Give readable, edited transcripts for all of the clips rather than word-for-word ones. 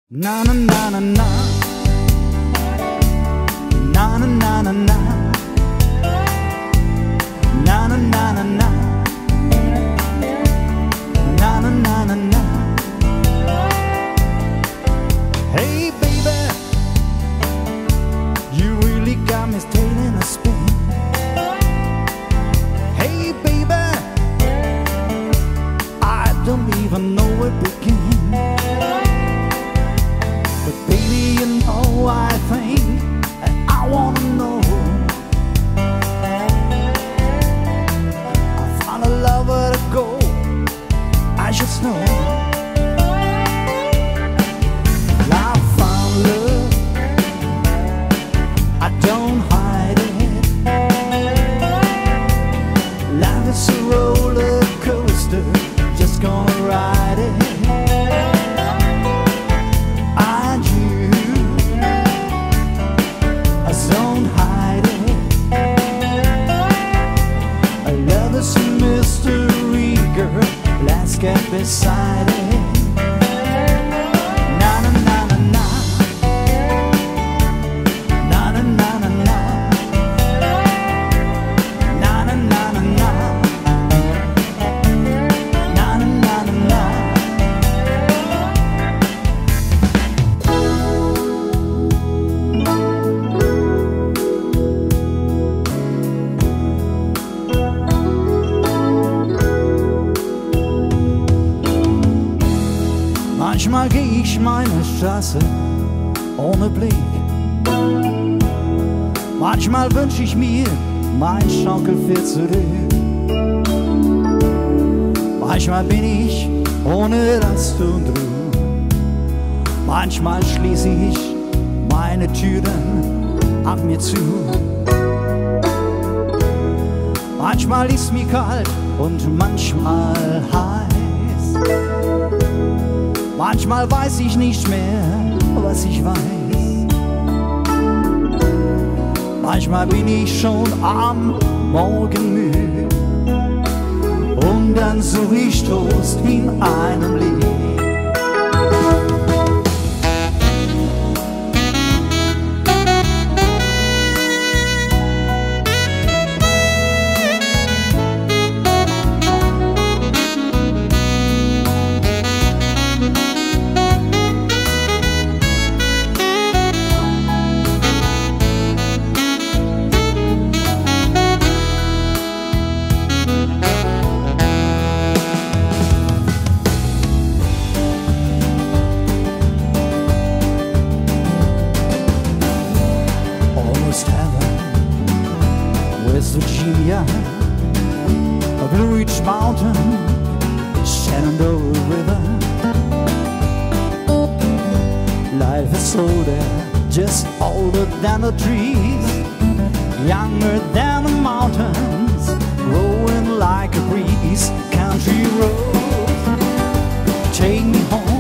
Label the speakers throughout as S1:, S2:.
S1: Na na na na na, na na na na na, na na na na na, na na na na na. Hey baby, you really got me staying in a spin. Hey baby, I don't even know where to begin. But baby, you know I think and I wanna know. I found a lover to go, I just know. I found love, I don't hide it. Life is a roller coaster, just gonna ride it. Don't hide it. A love is a mystery, girl. Let's get beside it. Na na na na na, na na na na na, na na na na na, na na na na na. Manchmal geh ich meine Straße ohne Blick. Manchmal wünsch ich mir mein Schaukelpferd zurück. Manchmal bin ich ohne Rast und Ruhe. Manchmal schließe ich meine Türen an mir zu. Manchmal ist mir kalt und manchmal heiß. Manchmal weiß ich nicht mehr, was ich weiß. Manchmal bin ich schon am Morgen müde und dann suche ich Trost in einem Lied. West Virginia, a Blue Ridge Mountain, Shenandoah River. Life is older, just older than the trees, younger than the mountains, growing like a breeze. Country road, take me home.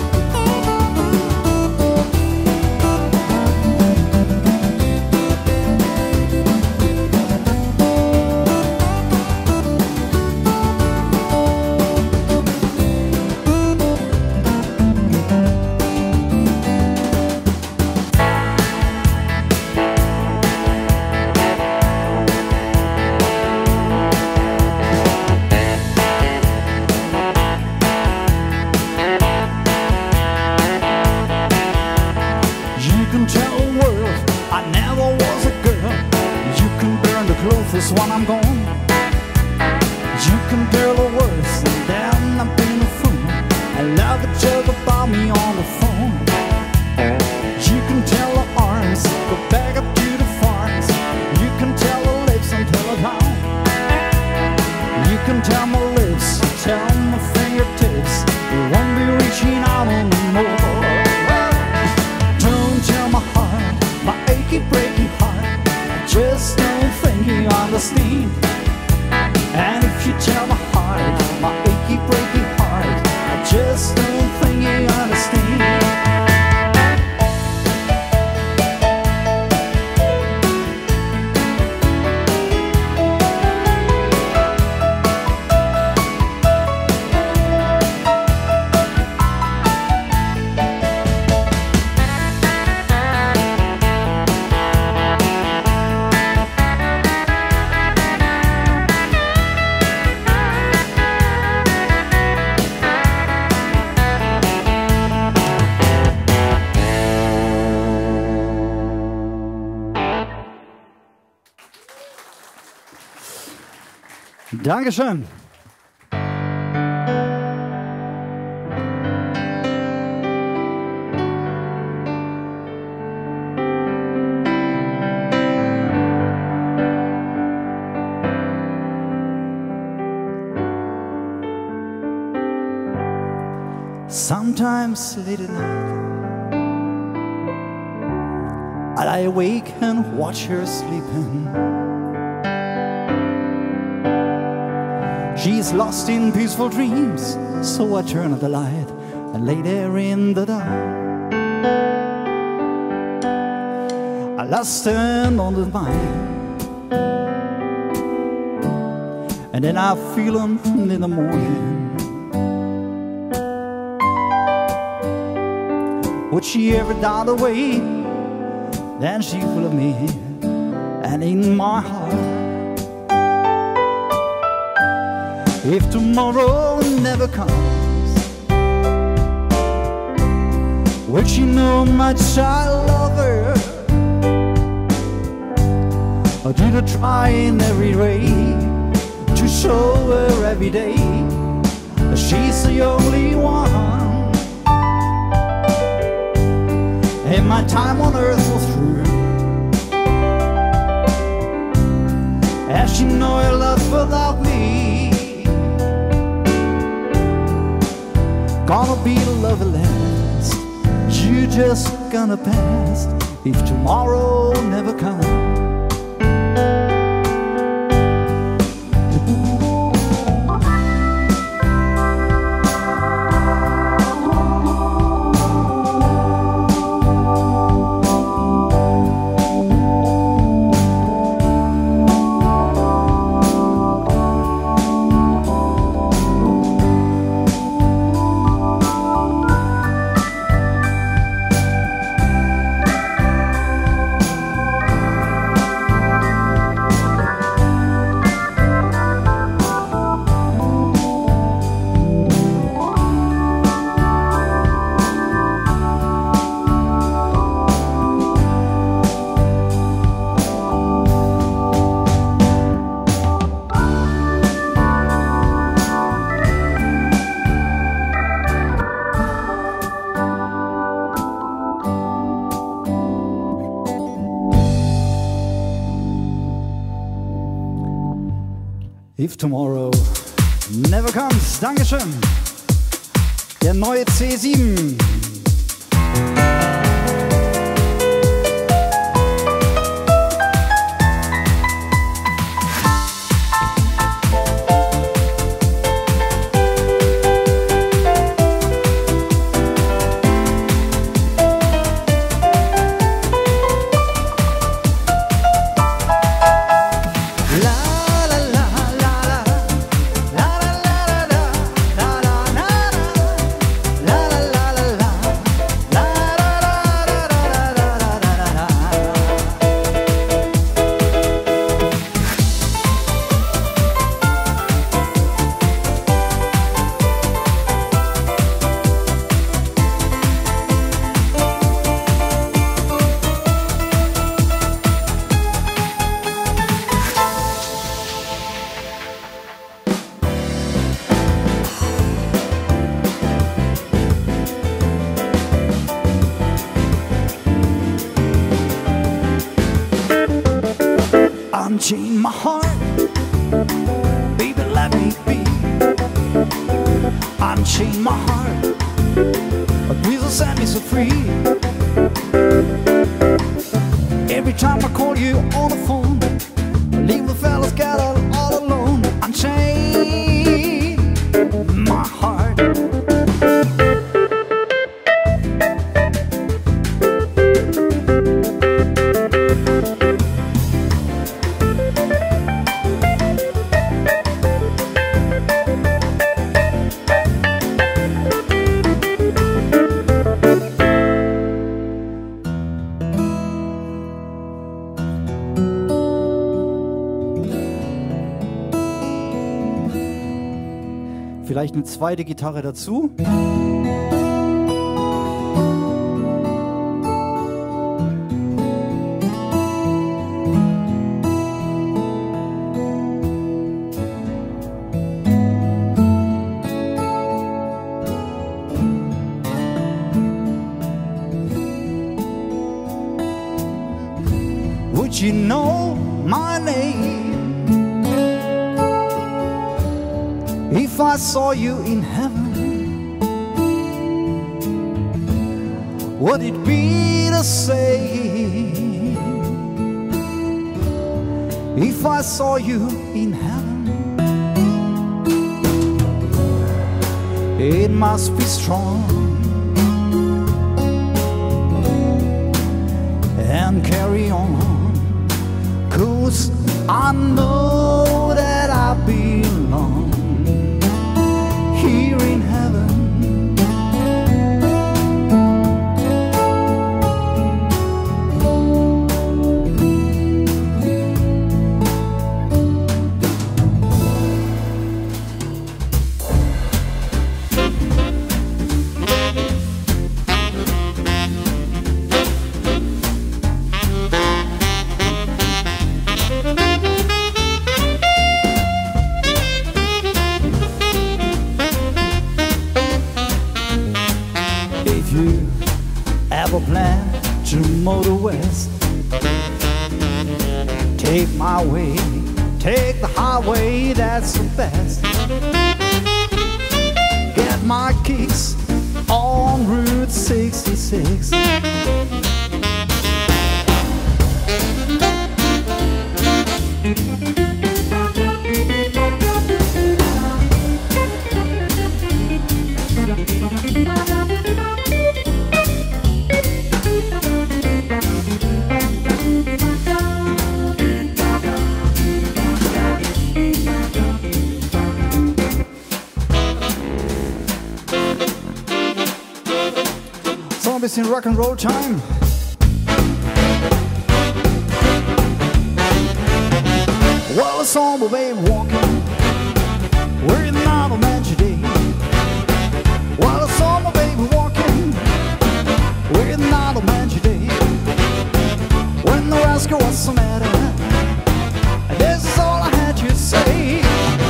S1: Tell the world I never was a girl. You can burn the clothes when I'm gone. You can tell the worst and then I've been a fool. I love the joke about me on the phone. You can tell the arms, go back up to the farms. You can tell the lips and tell it how. You can tell my lips, tell my fingertips. You won't be reaching out on the more. Don't tell my heart, my achy breaking heart. I just don't think you understand. Dankeschön. Sometimes late at night I lie awake and watch her sleeping. She's lost in peaceful dreams, so I turn on the light and lay there in the dark. I lost her on the mind, and then I feel them in the morning. Would she ever die away? Then she full of me and in my heart. If tomorrow never comes, will she know how much I love her? Or did I try in every way to show her every day that she's the only one? And my time on earth was through, as she know her love without me. Gonna be the love last, you just gonna pass if tomorrow never comes. If tomorrow never comes. Dankeschön. Der neue C7. Unchain my heart, baby, let me be. Unchain my heart, but please set me so free. Every time I call you on the phone, leave the fellas gathered all alone. Unchain my heart. Vielleicht eine zweite Gitarre dazu. you know my name? If I saw you in heaven, would it be the same? If I saw you in heaven, it must be strong and carry on, 'cause I know that I belong here in heaven. If you ever plan to motor west, take my way, take the highway, that's the best. Get my kicks on Route 66. So ein bisschen Rock'n'Roll Time. Well, I saw my baby walking, we're not a man today. Well, I saw my baby walking, we're not a man today. When the rascal was the matter, this is all I had to say.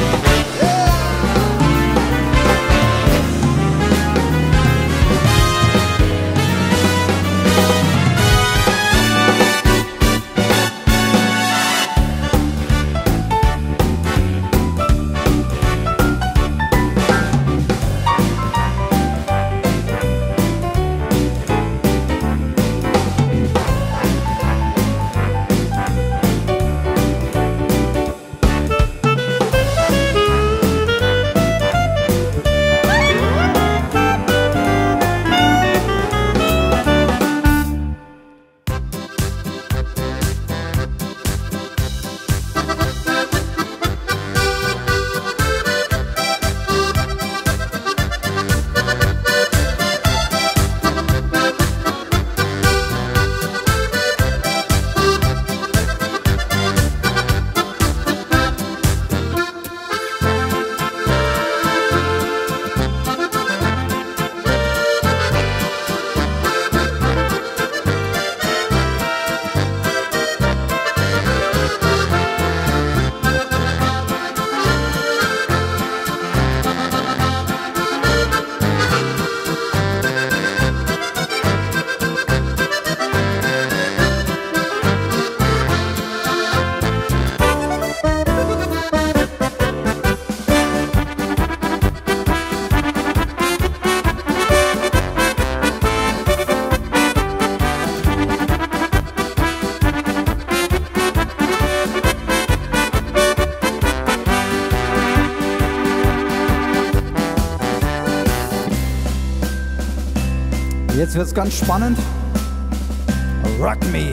S1: Jetzt wird's ganz spannend. Rock me.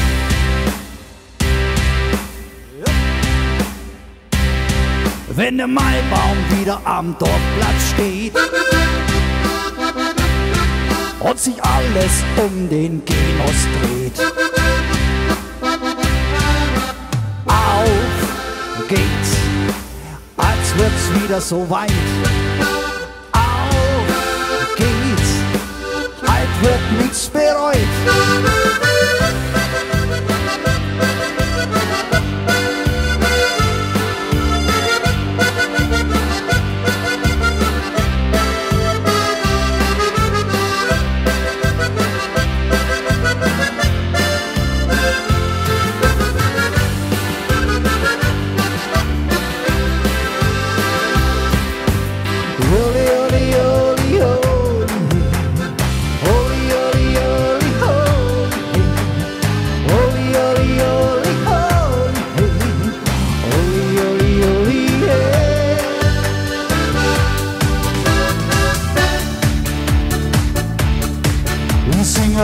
S1: Wenn der Maibaum wieder am Dorfplatz steht und sich alles um den Genos dreht, auf geht's, als wird's wieder so weit. Auf geht's, alt wird nichts bereut.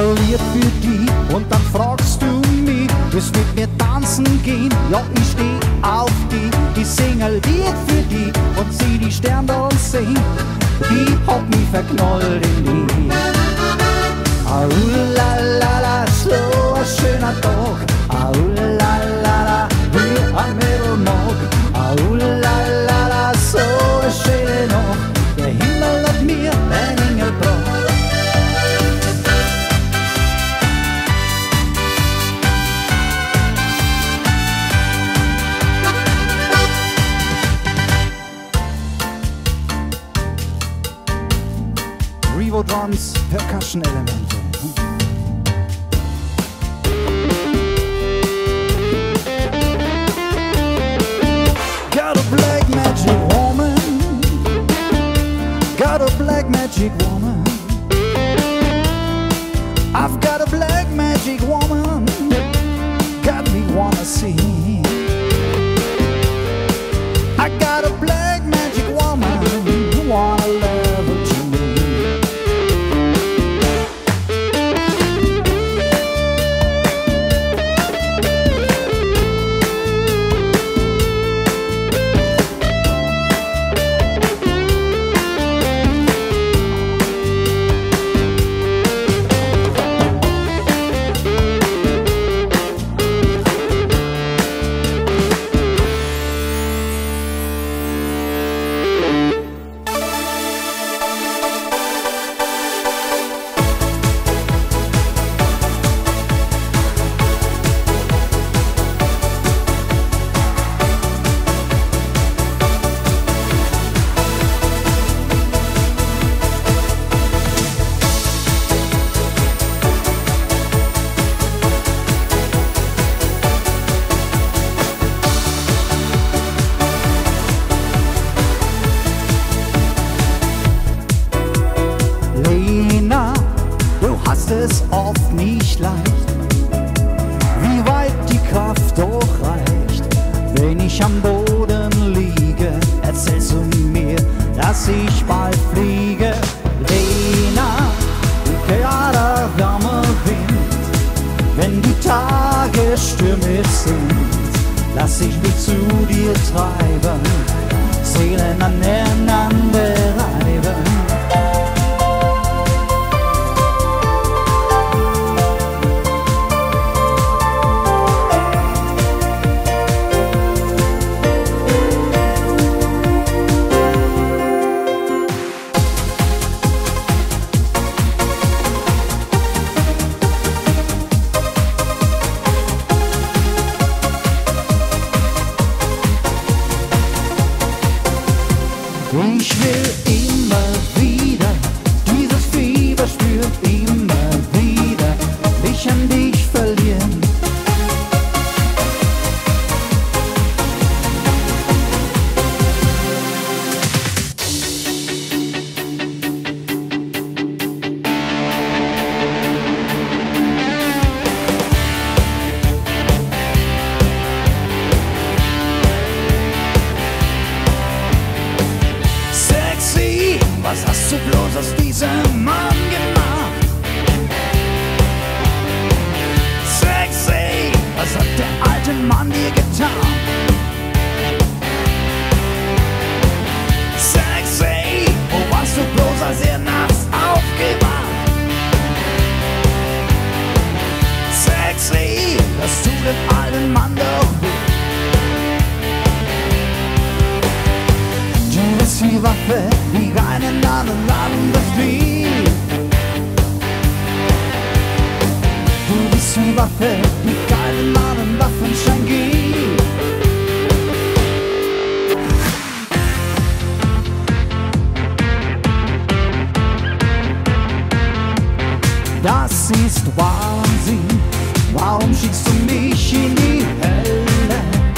S1: ein Lied für die und dann fragst du mich, willst mit mir tanzen gehen? Ja, ich steh auf die, ich sing ein Lied für die und sieh die Sterne und sing, die hat mich verknallt in die. Au la la la, so ein schöner Tag, au la la la, wie am Mittelmorgen, au la la la, so eine schöne Nacht, der Himmel hat mir ein Engel gebracht. Revo Drums, Percussion-Elemente. Got a black magic woman, got a black magic woman. I've got a black magic woman, got me wanna see. I got a black magic woman who wanna love her to me. Es oft nicht leicht, wie weit die Kraft doch reicht. Wenn ich am Boden liege, erzählst du mir, dass ich bald fliege. Lena, wie gerade warmer Wind, wenn die Tage stürmisch sind, lass ich mich zu dir treiben, Seelen aneinander reiben. Ich will immer wieder dieses Fieber spüren, immer wieder mich an dich verlieren. Was hast du bloß aus diesem Mann gemacht? Sexy, was hat der alte Mann dir getan? Sexy, wo warst du bloß, als er nachts aufgewacht? Sexy, dass du den alten Mann doch willst. Du bist die Waffe, die keinen anderen Laden befriedigt. Du bist die Waffe, die keinen anderen Waffenschein gibt. Das ist Wahnsinn, warum schickst du mich in die Hölle?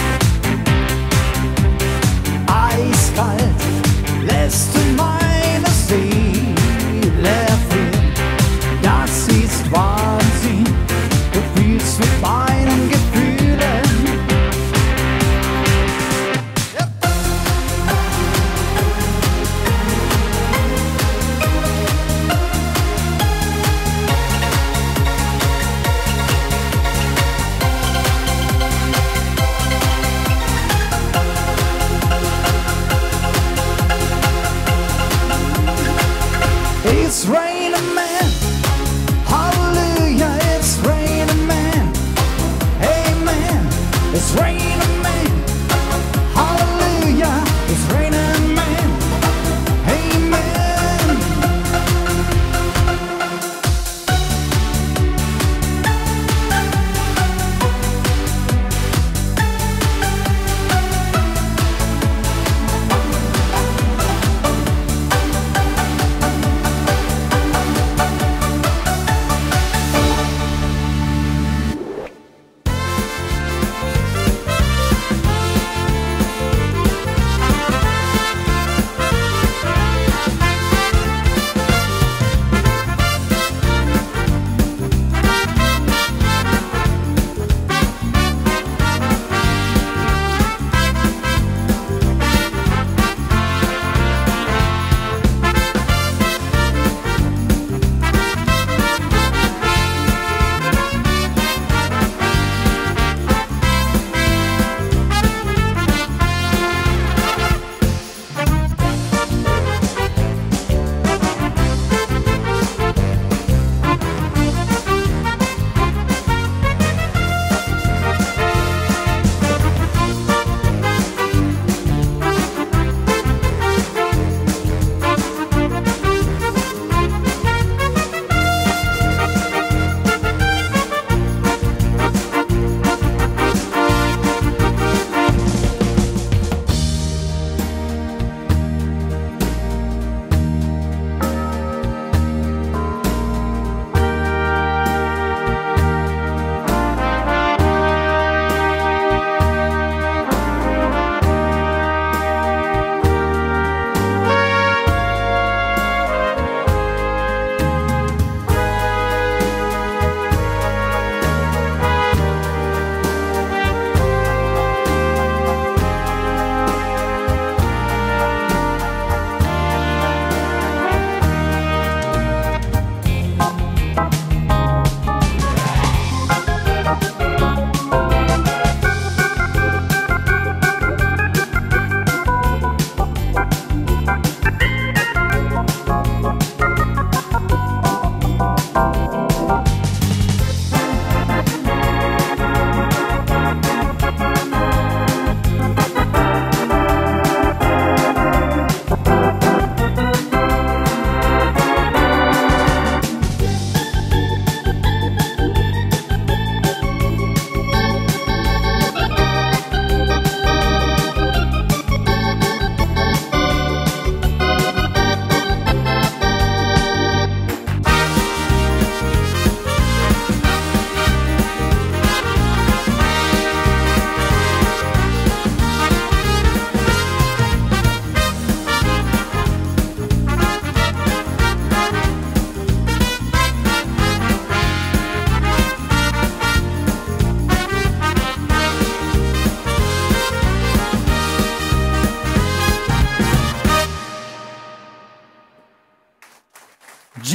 S1: Eiskalt lässt du meine Seele erfüllen. Das ist Wahnsinn, du fühlst mit meinen Gefühlen.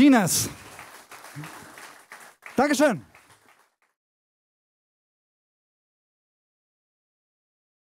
S1: Genius. Dankeschön.